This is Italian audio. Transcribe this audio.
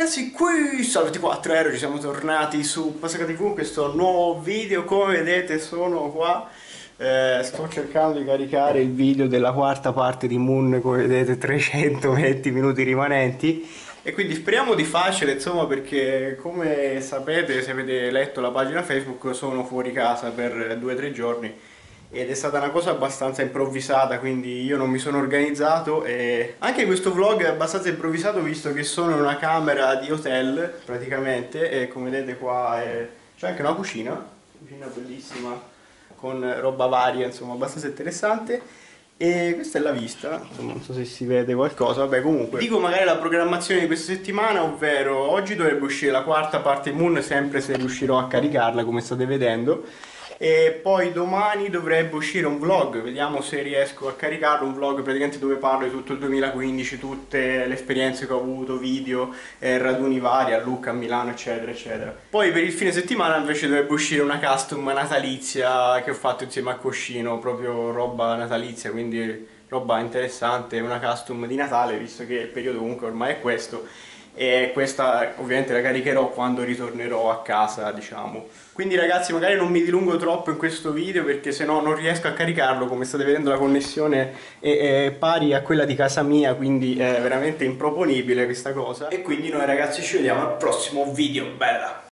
ragazzi, qui Salve 4 ci siamo tornati su Passaca TV, questo nuovo video. Come vedete sono qua, sto cercando di caricare il video della quarta parte di Moon, come vedete 320 minuti rimanenti, e quindi speriamo di farcela, insomma, perché come sapete, se avete letto la pagina Facebook, sono fuori casa per 2 o 3 giorni ed è stata una cosa abbastanza improvvisata, quindi io non mi sono organizzato e anche questo vlog è abbastanza improvvisato, visto che sono in una camera di hotel praticamente, e come vedete qua c'è anche una cucina bellissima con roba varia, insomma abbastanza interessante. E questa è la vista, insomma, non so se si vede qualcosa, vabbè, comunque dico magari la programmazione di questa settimana, ovvero oggi dovrebbe uscire la quarta parte Moon, sempre se riuscirò a caricarla come state vedendo, e poi domani dovrebbe uscire un vlog, vediamo se riesco a caricarlo, un vlog praticamente dove parlo di tutto il 2015, tutte le esperienze che ho avuto, video, raduni vari a Lucca, a Milano, eccetera eccetera. Poi per il fine settimana invece dovrebbe uscire una custom natalizia che ho fatto insieme a Coscino, proprio roba natalizia, quindi roba interessante, una custom di Natale, visto che il periodo comunque ormai è questo, e questa ovviamente la caricherò quando ritornerò a casa, diciamo. Quindi ragazzi, magari non mi dilungo troppo in questo video, perché se no non riesco a caricarlo. Come state vedendo la connessione è pari a quella di casa mia, quindi è veramente improponibile questa cosa. E quindi noi ragazzi ci vediamo al prossimo video, bella!